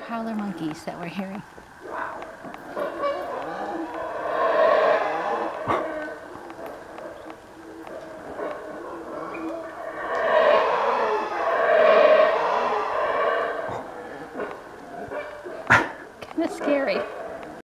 howler monkeys that we're hearing. Kind of scary.